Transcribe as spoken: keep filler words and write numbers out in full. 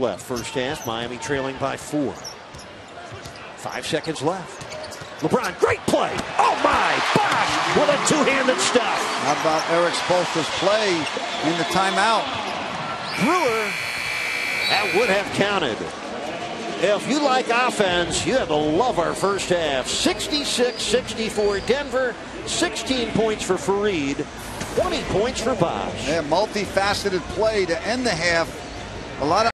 left. First half, Miami trailing by four. Five seconds left. LeBron, great play. Oh my, Bosh with a two-handed stuff. How about Eric Spoelstra's play in the timeout? Brewer, that would have counted. If you like offense, you have to love our first half. sixty-six sixty-four Denver, sixteen points for Fareed, twenty points for Bosh. Yeah, multifaceted play to end the half. A lot of